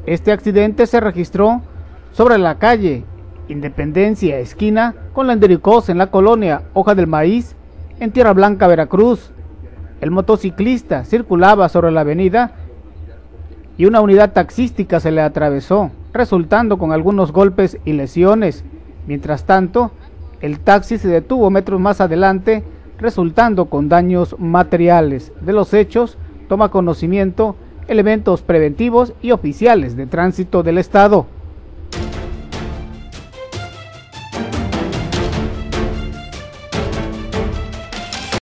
Este accidente se registró sobre la calle Independencia, esquina con la Endericoz, en la colonia Hoja del Maíz, en Tierra Blanca, Veracruz. El motociclista circulaba sobre la avenida y una unidad taxística se le atravesó, resultando con algunos golpes y lesiones. Mientras tanto, el taxi se detuvo metros más adelante, resultando con daños materiales. De los hechos toma conocimiento elementos preventivos y oficiales de tránsito del estado.